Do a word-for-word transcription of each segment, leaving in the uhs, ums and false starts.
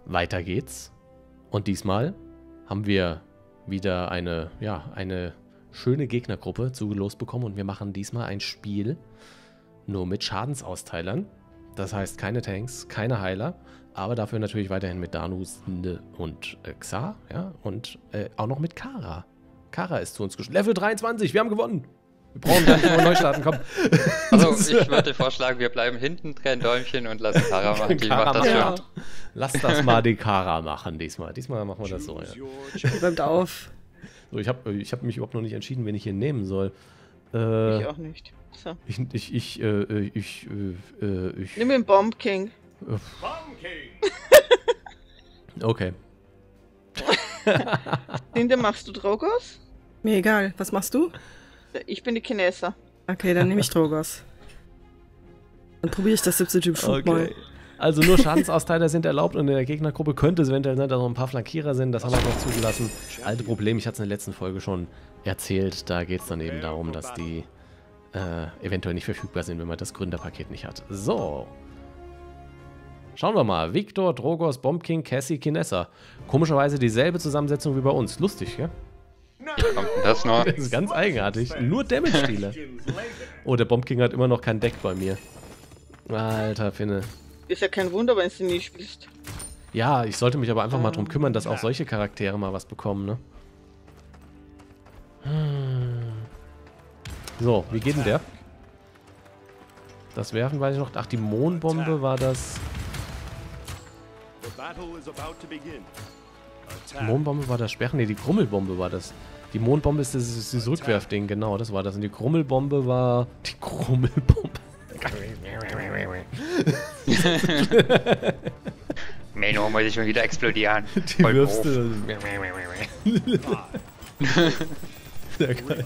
weiter geht's. Und diesmal haben wir wieder eine, ja, eine schöne Gegnergruppe zugelost bekommen. Und wir machen diesmal ein Spiel nur mit Schadensausteilern. Das heißt keine Tanks, keine Heiler, aber dafür natürlich weiterhin mit Danus und äh, Xar, ja, und äh, auch noch mit Kara. Kara ist zu uns gestoßen. Level dreiundzwanzig, wir haben gewonnen. Wir brauchen gar nicht mehr neu starten, komm. Also ich würde vorschlagen, wir bleiben hinten, trennen Däumchen und lassen Kara machen. Die Kara macht das ja. schon. Lass das mal die Kara machen diesmal. Diesmal machen wir das so, ja. Bleibt auf. So, ich habe ich hab mich überhaupt noch nicht entschieden, wen ich hier nehmen soll. Äh, ich auch nicht. So. Ich, ich, ich, äh, ich, äh, äh, ich... Nimm den Bomb King. Bomb King! Okay. Den machst du Drogos? Mir egal. Was machst du? Ich bin die Chineser. Okay, dann nehme ich Drogos. Dann probiere ich das siebte Typ Schub Okay. mal. Also nur Schadensausteiler sind erlaubt und in der Gegnergruppe könnte es eventuell sein, dass noch ein paar Flankierer sind. Das haben wir noch zugelassen. Alte Problem, ich hatte es in der letzten Folge schon erzählt. Da geht es dann eben darum, dass die äh, eventuell nicht verfügbar sind, wenn man das Gründerpaket nicht hat. So. Schauen wir mal. Victor, Drogos, Bomb King, Cassie, Kinessa. Komischerweise dieselbe Zusammensetzung wie bei uns. Lustig, gell? Wie kommt denn das noch? Das ist ganz eigenartig. Nur Damage-Dealer. Oh, der Bomb King hat immer noch kein Deck bei mir. Alter, Finne. Ist ja kein Wunder, wenn du nie spielst. Ja, ich sollte mich aber einfach mal drum kümmern, dass auch solche Charaktere mal was bekommen, ne? So, wie geht denn der? Das Werfen weiß ich noch. Ach, die Mondbombe war das. Die Mondbombe war das Sperren. Ne, die Grummelbombe war das. Die Mondbombe ist das, ist das Rückwerfding, genau, das war das. Und die Grummelbombe war. Die Grummelbombe. Menno muss ich schon wieder explodieren. Die Voll wirfst doof. du. Sehr geil.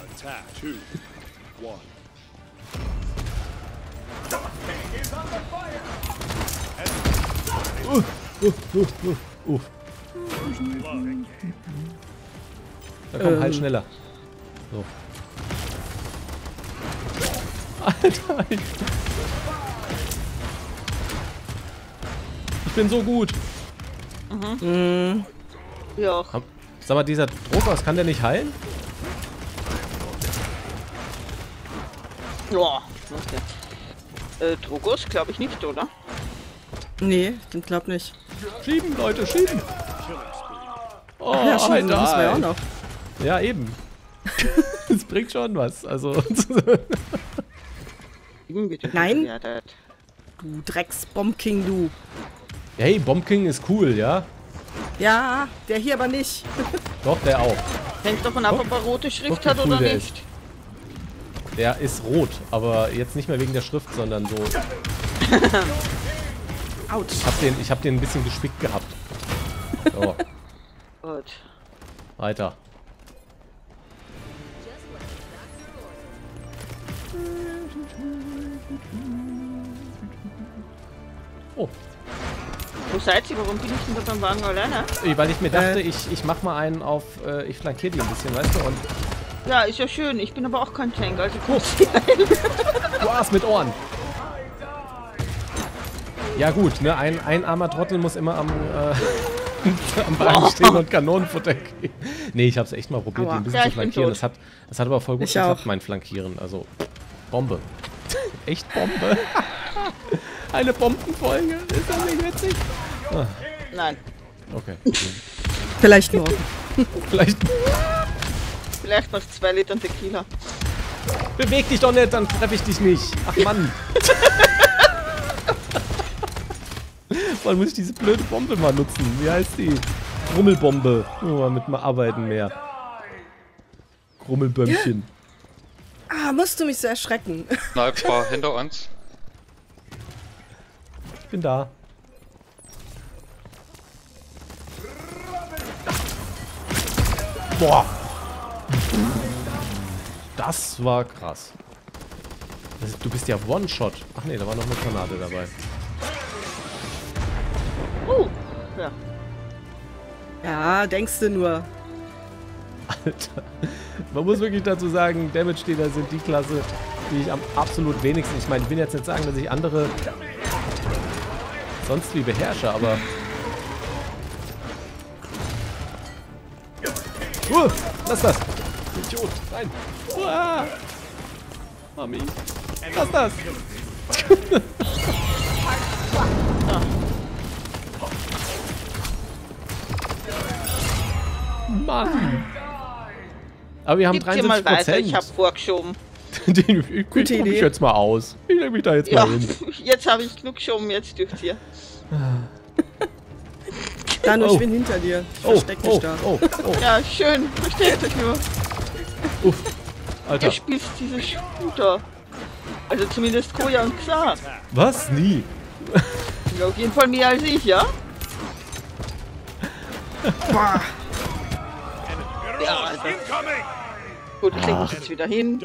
Uh, uh, uh, uh, uh. Da komm, ähm. halt schneller. So. Alter. Ich bin so gut. Mhm. Mhm. Ja. Sag mal, dieser Drogos, kann der nicht heilen? Ja. Okay. Äh, Drogos glaube ich nicht, oder? Nee, den glaub nicht. Schieben, Leute, schieben. Oh, Ach ja, schieben, das müssen wir ja auch noch. Ja, eben. Das bringt schon was. Also. Nein. Du Drecks-Bomb-King, du. Hey, Bomb King ist cool, ja? Ja, der hier aber nicht. Doch, der auch. Hängt davon ab, ob er rote Schrift Guck, wie hat cool oder der nicht. Ist. Der ist rot, aber jetzt nicht mehr wegen der Schrift, sondern so. Autsch. Ich hab den, ich hab den ein bisschen gespickt gehabt. So. Gut. Weiter. Oh. Wo seid ihr? Warum bin ich denn da beim Wagen alleine? Weil ich mir dachte, äh. ich, ich mach mal einen auf, äh, ich flankiere die ein bisschen, weißt du? Und ja, ist ja schön. Ich bin aber auch kein Tank, also kommst du rein. Du Aas mit Ohren. Ja gut, ne, ein, ein armer Trottel muss immer am, äh, am Wagen stehen und Kanonenfutter geben. Nee, ich hab's echt mal probiert, Aua. den ein bisschen Ja, zu ich bin flankieren. tot. Das hat, das hat aber voll gut Ich geklappt, auch. mein Flankieren. Also, Bombe. Echt Bombe? Eine Bombenfolge? Ist das nicht witzig? Ah, Nein. okay. Vielleicht morgen. Vielleicht. Vielleicht noch zwei Litern Tequila. Beweg dich doch nicht, dann treffe ich dich nicht. Ach Mann. Vor allem muss ich diese blöde Bombe mal nutzen. Wie heißt die? Grummelbombe. Nur mal mit mal arbeiten mehr. Grummelbömmchen. Ah, musst du mich so erschrecken. Sniper hinter uns. Ich bin da. Boah. Das war krass. Das ist, du bist ja One-Shot. Ach nee, da war noch eine Granate dabei. Uh, ja. Ja, denkst du nur. Alter. Man muss wirklich dazu sagen, Damage-Dealer sind die Klasse, die ich am absolut wenigsten... Ich meine, ich will jetzt nicht sagen, dass ich andere sonst wie beherrsche, aber Uh, lass das! Idiot! Nein! Uah. Mami! Lass das! Mann! Aber wir haben Gib dir mal dreiundsiebzig weiter, Prozent. ich hab vorgeschoben. Den, ich ich Gute guck mich Idee. jetzt mal aus. Ich leg mich da jetzt Ja, mal hin. jetzt habe ich genug geschoben, jetzt dürft ihr. Danu, Oh. ich bin hinter dir. Ich Oh, versteck oh, dich da. oh, oh. Ja, schön, versteht euch nur. Uff. Alter. Ihr spielt diese Shooter. Also zumindest Koja und Xar. Was? Nie. Ja, auf jeden Fall mehr als ich, ja? Boah. Ja, also. Gut, ich leg mich jetzt wieder hin.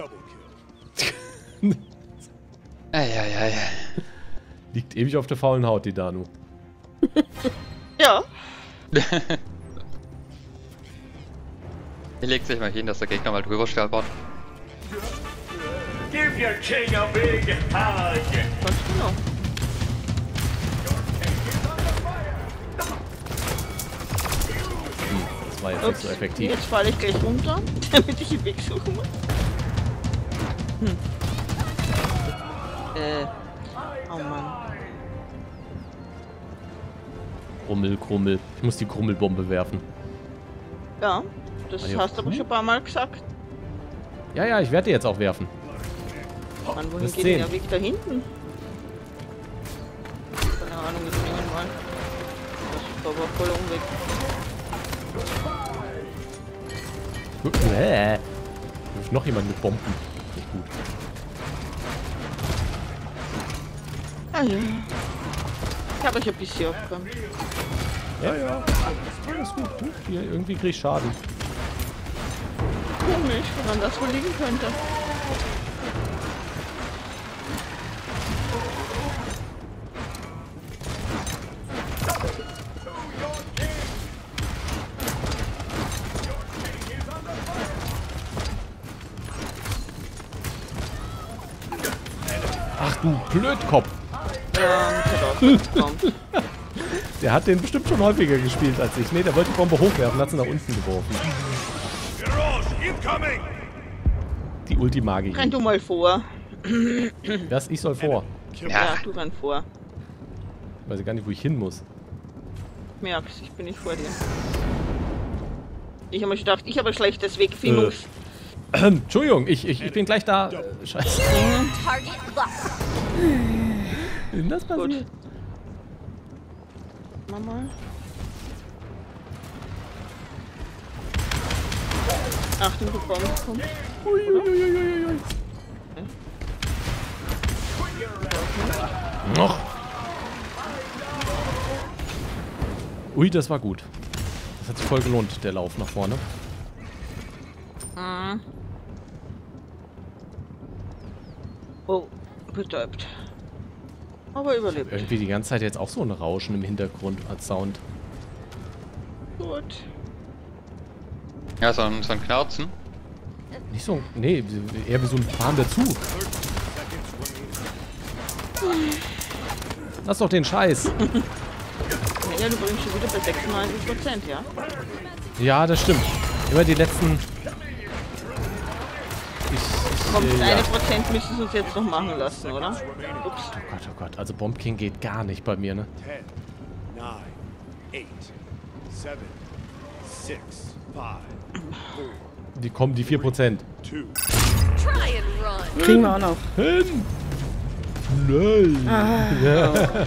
Eieiei. Liegt ewig auf der faulen Haut, die Danu. Ja, Hier legt sich mal hin, dass der Gegner mal drüber stolpert. Give your king a big hug. ganz genau. Das war jetzt nicht Ups, so effektiv. jetzt falle ich gleich runter, damit ich den Weg suchen muss. Hm. Äh. Oh Mann. Krummel, Krummel. Ich muss die Krummelbombe werfen. Ja, das Ah, ja, hast du aber cool. schon ein paar Mal gesagt. Ja, ja, ich werde die jetzt auch werfen. Mann, wohin wirst geht sehen. denn der Weg da hinten? Keine Ahnung, jetzt nehmen wir mal. Das ist aber voll umweg. Äh. Noch jemand mit Bomben. Nicht gut. Ah ja. Ich habe euch ein bisschen aufgekommen. Ja, ja. Alles gut. Gut. Hier, irgendwie krieg ich Schaden. Komisch, woran das wohl liegen könnte. Ach du Blödkopf. Ja, kommt. Der hat den bestimmt schon häufiger gespielt als ich. Nee, der wollte die Bombe hochwerfen, hat sie nach unten geworfen. Garage incoming. Die Ultimagi. Renn du mal vor. Das, ich soll vor. Ja, Ja, du renn vor. Weiß ich gar nicht, wo ich hin muss. Merkst, ich bin nicht vor dir. Ich habe mir gedacht, ich habe ein schlechtes Wegfindungs... Ähm, Entschuldigung, ich, ich, ich bin gleich da. Äh, Scheiße. Target locked. Wie ist das passiert? Gut. Mama. Achtung, die Bombe kommt. Uiuiuiuiui. Noch. Ui, das war gut. Das hat sich voll gelohnt, der Lauf nach vorne. Mhm. Oh, betäubt. Aber überlebt. Irgendwie die ganze Zeit jetzt auch so ein Rauschen im Hintergrund als Sound. Gut. ja so, ein, so ein Knarzen. Nicht so, nee, eher wie so ein fahrender Zug. Lass doch den Scheiß. Ja, du bringst schon wieder bei sechsundneunzig Prozent, ja? Ja, das stimmt. Immer die letzten... Ich, ich, Komm, das äh, eine ja. Prozent müssen sie uns jetzt noch machen lassen, oder? Ups. Oh Gott, oh Gott. Also Bomb King geht gar nicht bei mir, ne? Ten, nine, eight, seven, six, five, four, Die kommen die vier Prozent. two. Try and run. Kriegen wir auch noch. Hin! Nein! Ah,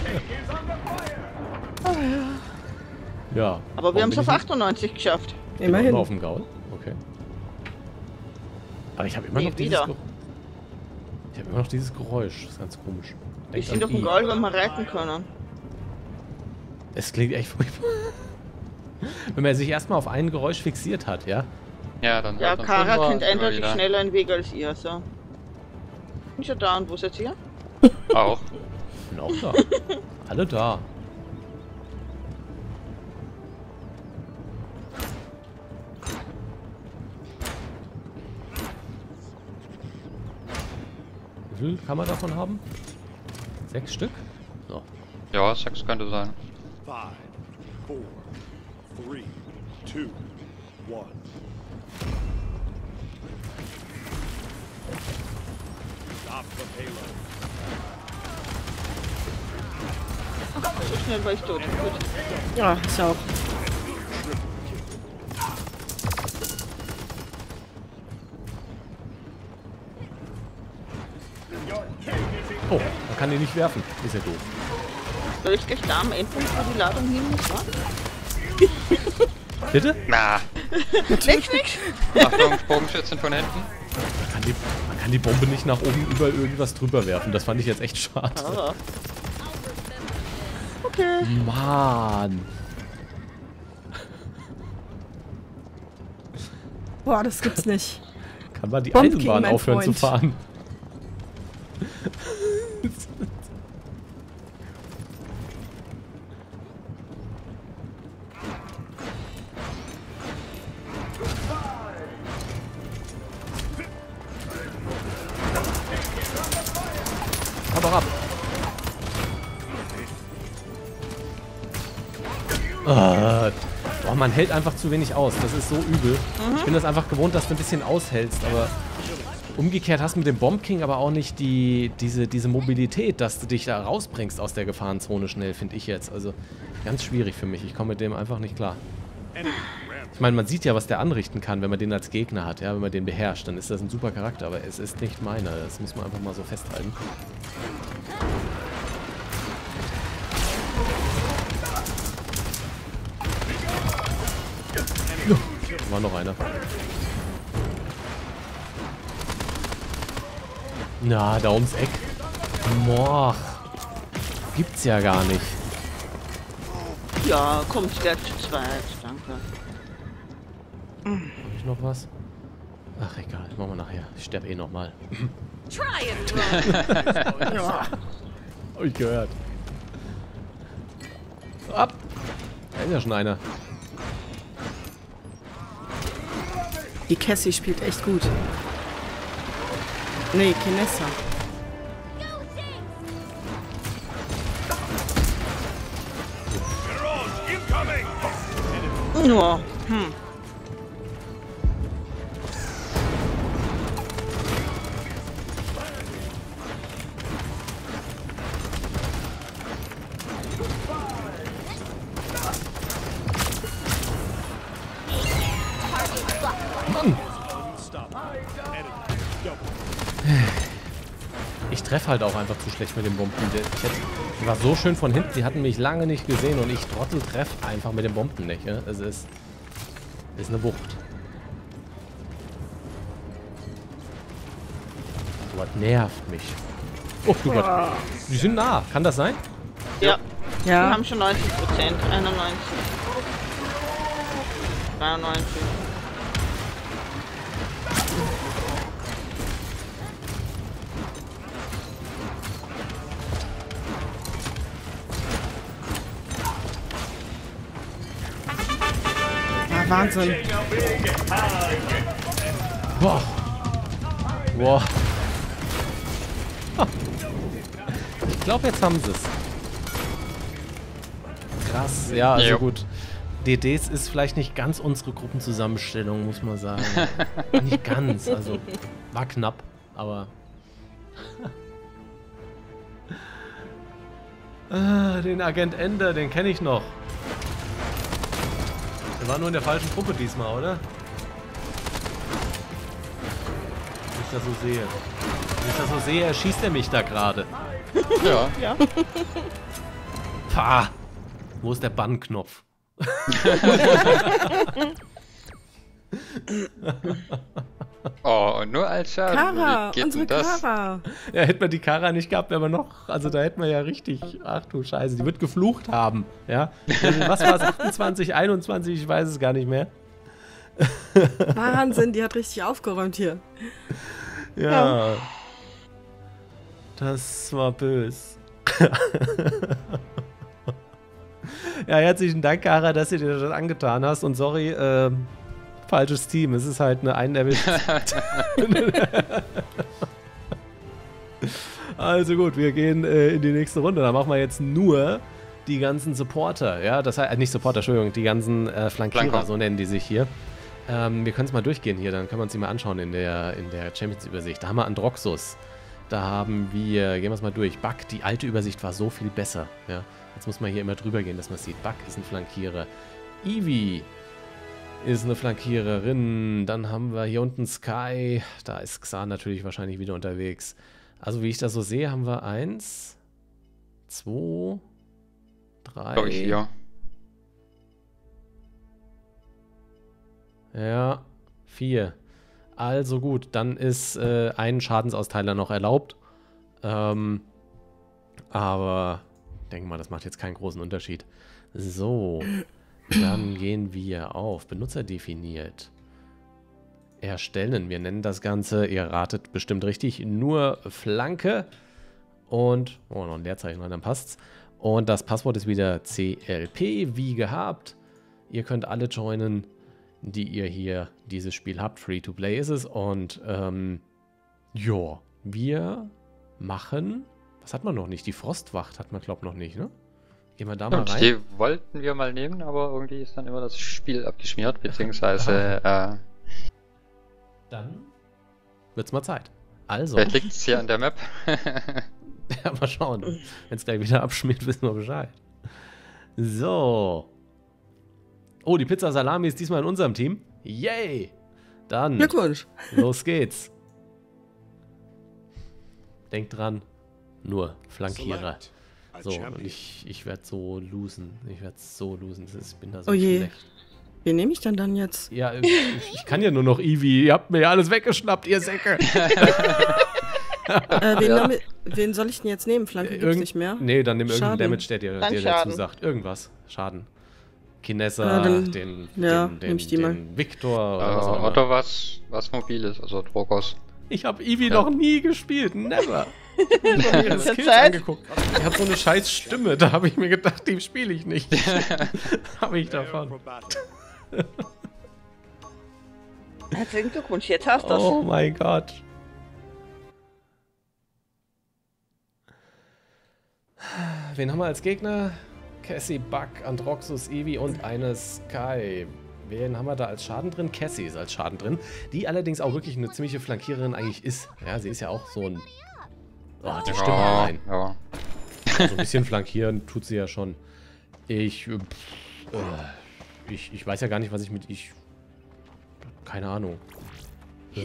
Ja. Aber wir haben es auf Warum achtundneunzig geschafft. bin ich immer immerhin. auf dem Gaul? Okay. Aber ich habe immer Nee, noch dieses wieder. Geräusch. Ich habe immer noch dieses Geräusch. Das ist ganz komisch. Wir Denkt sind an auf dem I. Gaul, wenn wir reiten können. Es klingt echt furchtbar. Wenn man sich erstmal auf ein Geräusch fixiert hat, ja? Ja, dann Ja, hört man Kara Fünfer kennt immer eindeutig wieder. schneller einen Weg als ihr, so. Bin schon da und wo seid ihr? Auch. Bin auch da. Alle da. Wie viel kann man davon haben? Sechs Stück? So. Ja, sechs könnte sein. Five, four, three, two, one. Stop the payload. So schnell war ich tot. Gut. Ja, ich auch. Oh, man kann den nicht werfen. Ist ja doof. Soll ich gleich da am Endpunkt, wo die Ladung hin muss, wa? Bitte? Na, Nix, nix. Achtung, Bogenschützen von hinten. Man kann, die, man kann die Bombe nicht nach oben über irgendwas drüber werfen. Das fand ich jetzt echt schade. Ah. Okay. Mann. Boah, das gibt's nicht. Kann man die Bomb King, Eisenbahn mein aufhören zu Freund. fahren? Hau doch ab. Ah, boah, man hält einfach zu wenig aus. Das ist so übel. Mhm. Ich bin das einfach gewohnt, dass du ein bisschen aushältst, aber umgekehrt hast du mit dem Bomb King aber auch nicht die, diese, diese Mobilität, dass du dich da rausbringst aus der Gefahrenzone schnell, finde ich jetzt. Also ganz schwierig für mich. Ich komme mit dem einfach nicht klar. Ich meine, man sieht ja, was der anrichten kann, wenn man den als Gegner hat, ja, wenn man den beherrscht. Dann ist das ein super Charakter, aber es ist nicht meiner. Das muss man einfach mal so festhalten. War noch einer. Na, da ums Eck. Moch. Gibt's ja gar nicht. Ja, komm, ich werde zu zweit. Danke. Hab ich noch was? Ach, egal. Machen wir nachher. Ich sterbe eh nochmal. Try and run. Ja. Hab ich gehört. Ab! Da ist ja schon einer. Die Cassie spielt echt gut. Nee, Kinessa. Ja, hm. Ich treffe halt auch einfach zu schlecht mit dem Bomben. Ich hätte, die war so schön von hinten, die hatten mich lange nicht gesehen und ich Trottel treffe einfach mit den Bomben nicht. Ja? Es ist, ist eine Wucht. So was nervt mich. Oh, du Gott. Die sind nah. Kann das sein? Ja. Wir Ja. haben schon neunzig Prozent. einundneunzig. dreiundneunzig. Ah, Wahnsinn. Boah. Boah. Ich glaube, jetzt haben sie es. Krass. Ja, also Jo. gut. D Ds ist vielleicht nicht ganz unsere Gruppenzusammenstellung, muss man sagen. Nicht ganz, also war knapp, aber... ah, den Agent Ender, den kenne ich noch. Der war nur in der falschen Gruppe diesmal, oder? Wenn ich das so sehe. Wenn ich das so sehe, erschießt er mich da gerade. Ja. Ja. Pah! Wo ist der Bannknopf? Oh, und nur als Schaden. Kara, Wie geht unsere denn das? Kara. Ja, hätten wir die Kara nicht gehabt, wären wir noch... Also da hätten wir ja richtig... Ach du Scheiße, die wird geflucht haben. Ja? Was war es? achtundzwanzig, einundzwanzig? Ich weiß es gar nicht mehr. Wahnsinn, die hat richtig aufgeräumt hier. Ja. Das war böse. Ja, herzlichen Dank, Kara, dass du dir das angetan hast. Und sorry, äh, falsches Team. Es ist halt eine einen erwischt. Also gut, wir gehen äh, in die nächste Runde. Da machen wir jetzt nur die ganzen Supporter. Ja, das heißt, äh, nicht Supporter, Entschuldigung, die ganzen äh, Flankierer, Flanker. so nennen die sich hier. Ähm, wir können es mal durchgehen hier, dann können wir uns die mal anschauen in der, in der Champions-Übersicht. Da haben wir Androxus. Da haben wir, gehen wir es mal durch. Buck, die alte Übersicht war so viel besser. Ja? Jetzt muss man hier immer drüber gehen, dass man es sieht. Buck ist ein Flankierer. Eevee ist eine Flankiererin. Dann haben wir hier unten Sky. Da ist Xan natürlich wahrscheinlich wieder unterwegs. Also wie ich das so sehe, haben wir eins, zwei, drei. Glaube ich, ja. Ja, vier. Also gut, dann ist äh, ein Schadensausteiler noch erlaubt. Ähm, aber ich denke mal, das macht jetzt keinen großen Unterschied. So, dann gehen wir auf Benutzer definiert. Erstellen. Wir nennen das Ganze, ihr ratet bestimmt richtig, nur Flanke. Und, oh, noch ein Leerzeichen, dann passt's. Und das Passwort ist wieder C L P, wie gehabt. Ihr könnt alle joinen, die ihr hier dieses Spiel habt. Free-to-play ist es. Und, ähm, ja, wir machen, was hat man noch nicht? Die Frostwacht hat man, glaube ich, noch nicht, ne? Gehen wir da mal rein. Die wollten wir mal nehmen, aber irgendwie ist dann immer das Spiel abgeschmiert, beziehungsweise, äh... Dann wird's mal Zeit. Also. Vielleicht liegt es hier an der Map. Ja, mal schauen. Wenn es gleich wieder abschmiert, wissen wir Bescheid. So. Oh, die Pizza Salami ist diesmal in unserem Team. Yay! Dann. Glückwunsch. Los geht's. Denkt dran. Nur Flankierer. So, und ich, ich werde so losen. Ich werde so losen. Ich bin da so oh je. schlecht. Wen nehme ich denn dann jetzt? Ja, ich, ich kann ja nur noch Eevee. Ihr habt mir ja alles weggeschnappt, ihr Säcke. äh, wen, ja. wen soll ich denn jetzt nehmen? Flanke gibt's Irgend, nicht mehr? Nee, dann nimm irgendeinen Schaden. Damage, der dir, der dazu sagt. Irgendwas. Schaden. Kinessa, ja, dann, den, ja, den, den, ich die den Victor oder äh, was auch immer. Oder was, was Mobiles, also Drogos. Ich habe Eevee ja. noch nie gespielt. Never. Ich habe mir ihre Skills angeguckt. Er hat so eine scheiß Stimme. Da habe ich mir gedacht, die spiele ich nicht. Habe ich davon. Herzlichen Glückwunsch, jetzt hast du es. Oh mein Gott. Wen haben wir als Gegner? Cassie, Buck, Androxus, Eevee und eine Sky. Wen haben wir da als Schaden drin? Cassie ist als Schaden drin. Die allerdings auch wirklich eine ziemliche Flankiererin eigentlich ist. Ja, sie ist ja auch so ein... Oh, die Stimme ja, allein. Ja. Also ein bisschen flankieren tut sie ja schon. Ich... Pff, äh, ich, ich weiß ja gar nicht, was ich mit... Ich... Keine Ahnung. Äh...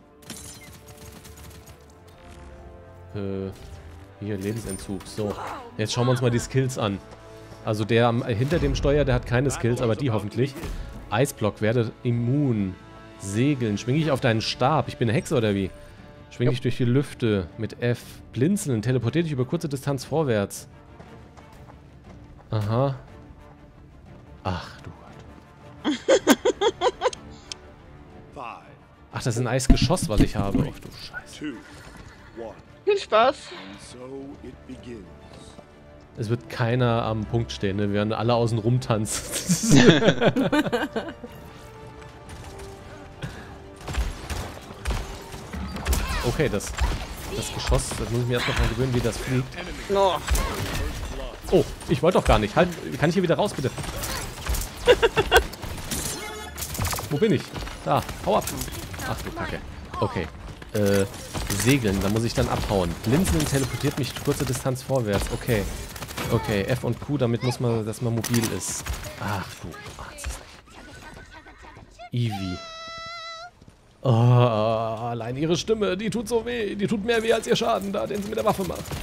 Äh... Hier, Lebensentzug. So, jetzt schauen wir uns mal die Skills an. Also der am, hinter dem Steuer, der hat keine Skills, aber die hoffentlich. Eisblock, werde immun. Segeln, schwinge ich auf deinen Stab. Ich bin eine Hexe oder wie? Schwinge ich durch die Lüfte mit F. Blinzeln, teleportiere dich über kurze Distanz vorwärts. Aha. Ach du Gott. Ach, das ist ein Eisgeschoss, was ich habe. Ach du Scheiße. Viel Spaß. Es wird keiner am Punkt stehen, ne? Wir werden alle außen rum tanzen. Okay, das, das Geschoss, das muss ich mir erst noch mal gewöhnen, wie das fliegt. No. Oh, ich wollte doch gar nicht. Halt, kann ich hier wieder raus, bitte? Wo bin ich? Da, hau ab. Ach du Kacke. Okay. Äh, Segeln, da muss ich dann abhauen. Blinzeln teleportiert mich kurze Distanz vorwärts. Okay. Okay, F und Q, damit muss man, dass man mobil ist. Ach du Arzt. Eevee. Oh, allein ihre Stimme, die tut so weh. Die tut mehr weh als ihr Schaden da, den sie mit der Waffe macht.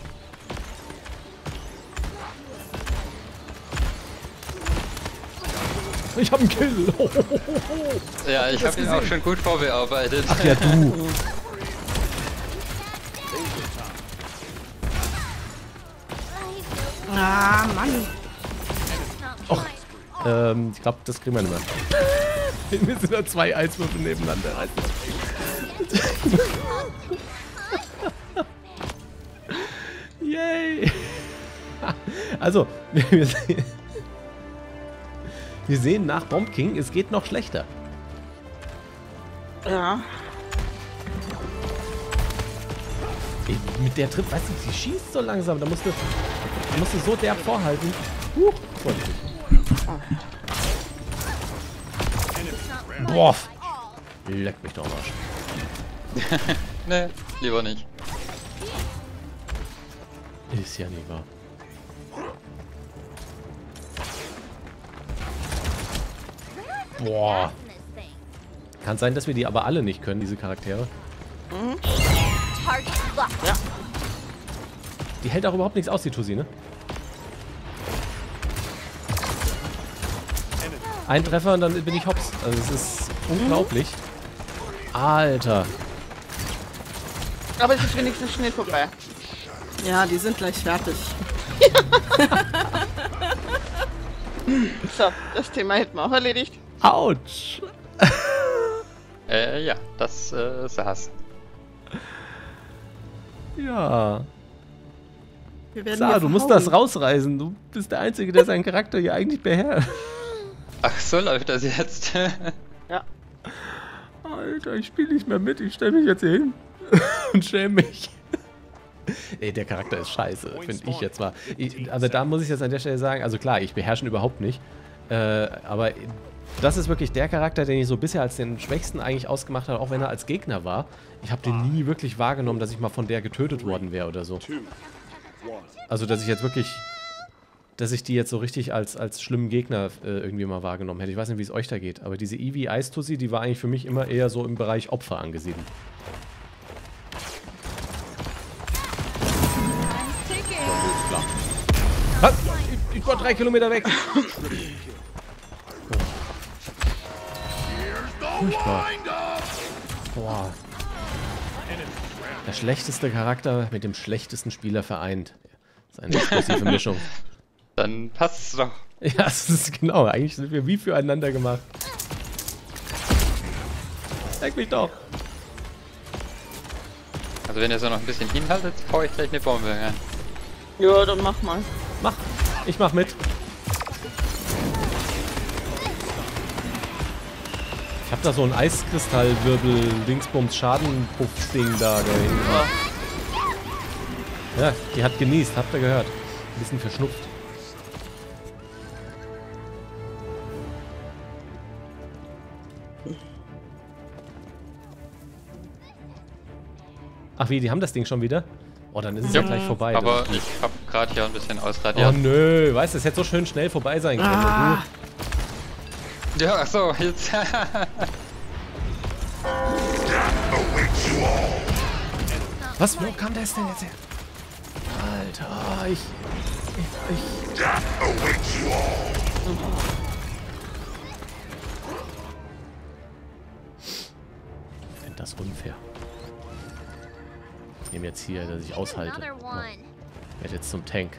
Ich hab einen Kill. Oh, oh, oh, oh. Ja, ich habe ihn auch schon gut vorbearbeitet. Ach ja, du. Ah, Mann. Och, ähm, ich glaube, das kriegen wir nicht mehr. Wir sind da zwei Eiswürfel nebeneinander. Yay! Also, wir sehen, wir sehen nach Bomb King, es geht noch schlechter. Ja. Ey, mit der Trip, weißt du, sie schießt so langsam, da musst du, da musst du so derb vorhalten. Huch, vorsichtig. Boah. Leck mich doch am Arsch. Nee, lieber nicht. Ist ja nicht wahr. Boah. Kann sein, dass wir die aber alle nicht können, diese Charaktere. Mhm. Ja. Die hält auch überhaupt nichts aus, die Tussi, ne? Ein Treffer und dann bin ich hops. Also es ist unglaublich. Alter. Aber es ist wenigstens schnell vorbei. Ja, die sind gleich fertig. So, das Thema hätten wir auch erledigt. Autsch. Äh, ja, das äh, saß. Ja. Wir werden Sa, hier du musst verhauen. das rausreißen. Du bist der Einzige, der seinen Charakter hier eigentlich beherrscht. Ach, so läuft das jetzt. Ja. Alter, ich spiele nicht mehr mit. Ich stelle mich jetzt hier hin und schäme mich. Ey, der Charakter ist scheiße, finde ich jetzt mal. Ich, also da muss ich jetzt an der Stelle sagen, also klar, ich beherrsche ihn überhaupt nicht. Äh, aber das ist wirklich der Charakter, den ich so bisher als den schwächsten eigentlich ausgemacht habe, auch wenn er als Gegner war. Ich habe den nie wirklich wahrgenommen, dass ich mal von der getötet worden wäre oder so. Also, dass ich jetzt wirklich, dass ich die jetzt so richtig als, als schlimmen Gegner äh, irgendwie mal wahrgenommen hätte. Ich weiß nicht, wie es euch da geht, aber diese Eevee Eistussi, die war eigentlich für mich immer eher so im Bereich Opfer angesiedelt. Klar. Ha, ich, ich war drei Kilometer weg. Furchtbar. Boah. Der schlechteste Charakter mit dem schlechtesten Spieler vereint. Das ist eine explosive Mischung. Dann passt's doch. Ja, es ist genau. Eigentlich sind wir wie füreinander gemacht. Leck mich doch. Also wenn ihr so noch ein bisschen hinhaltet, hau ich gleich eine Bombe rein. Ja, dann mach mal. Mach. Ich mach mit. Ich hab da so ein Eiskristallwirbel-Dingsbums-Schadenpuff-Ding da. Ja. Ja, die hat genießt, habt ihr gehört. Ein bisschen verschnupft. Ach wie, die haben das Ding schon wieder? Oh, dann ist es ja, ja gleich vorbei. Aber ich hab gerade hier ein bisschen ausradiert. Oh nö, weißt du, es hätte so schön schnell vorbei sein können. Ah. Ja, ach so, jetzt. Was? Wo kam das denn jetzt her? Alter, ich... Ich... ich ich finde das unfair. Ich nehme jetzt hier, dass ich aushalte. Ich werde jetzt zum Tank.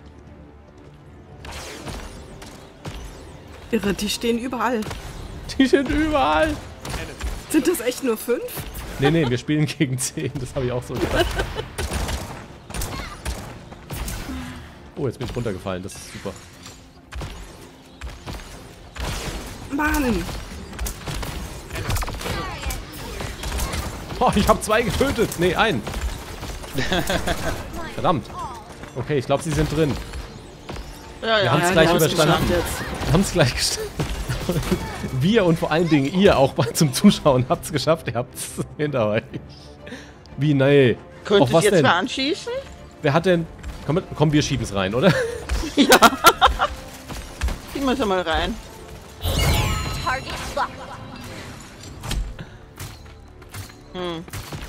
Irre, die stehen überall. Die sind überall. Sind das echt nur fünf? Nee, nee, wir spielen gegen zehn. Das habe ich auch so gedacht. Oh, jetzt bin ich runtergefallen. Das ist super. Mann! Oh, ich habe zwei getötet. Nee, einen. Verdammt. Okay, ich glaube, sie sind drin. Ja, Wir ja. haben es Ja, gleich die haben's überstanden. geschafft jetzt. Wir haben es gleich geschafft. Wir und vor allen Dingen ihr auch zum Zuschauen habt es geschafft. Ihr habt es hinter euch. Wie, nee. Könntest Auf du was jetzt denn? mal anschießen? Wer hat denn... Komm, mit, komm wir schieben es rein, oder? Ja. Ziehen wir es mal rein. Target locked. Hm.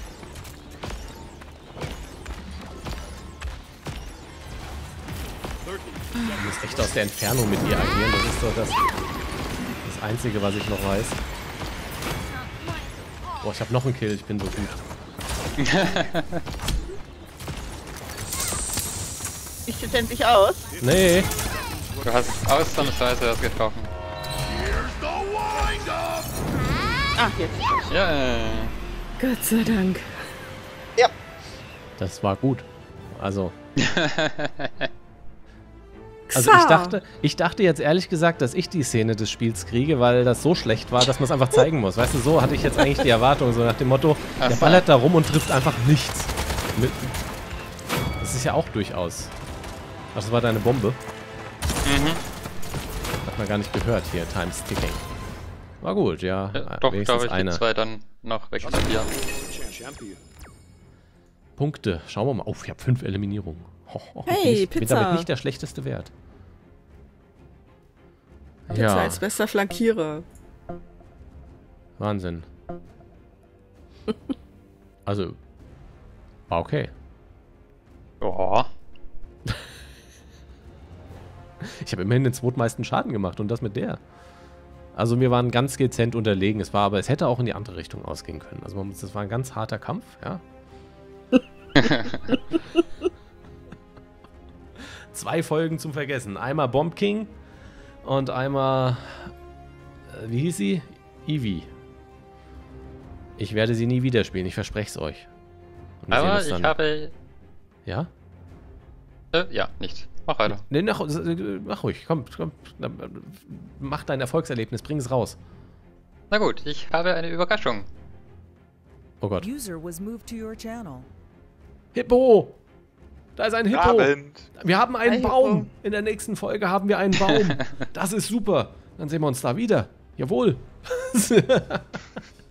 Du musst echt aus der Entfernung mit ihr agieren. Das ist doch das, das Einzige, was ich noch weiß. Boah, ich habe noch einen Kill. Ich bin so gut. Ist es endlich aus? Nee. Du hast ausnahmsweise das getroffen. Ach, jetzt. Ja, äh, Gott sei Dank. Ja. Das war gut. Also... Also ich dachte, ich dachte jetzt ehrlich gesagt, dass ich die Szene des Spiels kriege, weil das so schlecht war, dass man es einfach zeigen muss. Weißt du, so hatte ich jetzt eigentlich die Erwartung, so nach dem Motto, Ach der so. ballert da rum und trifft einfach nichts. Mit, das ist ja auch durchaus. Ach, das war deine Bombe? mhm. Hat man gar nicht gehört hier, Time's Ticking. War gut, ja. Ja, doch, wenigstens glaube ich, eine. die zwei dann noch wegstudieren. Champion. Punkte. Schauen wir mal. Oh, ich habe fünf Eliminierungen. Ho, ho, Hey, bin ich, Pizza. Bin damit nicht der schlechteste Wert. Pizza Ja, als bester Flankierer. Wahnsinn. Also, war okay. Ja. Ich habe immerhin den zweitmeisten Schaden gemacht und das mit der. Also wir waren ganz dezent unterlegen. Es war aber, es hätte auch in die andere Richtung ausgehen können. Also man muss, das war ein ganz harter Kampf, ja. Zwei Folgen zum Vergessen. Einmal Bomb King und einmal, äh, wie hieß sie? Eevee. Ich werde sie nie wieder spielen, ich verspreche es euch. Und wir sehen Aber uns ich dann. habe... Ja? Äh, ja, nichts. Mach weiter. Nee, mach, mach ruhig, komm, komm, mach dein Erfolgserlebnis, bring es raus. Na gut, ich habe eine Überraschung. Oh Gott. User was moved to your channel. Hippo! Da ist ein Hippo! Abend. Wir haben einen Ein Baum! Hippo. In der nächsten Folge haben wir einen Baum! Das ist super! Dann sehen wir uns da wieder! Jawohl!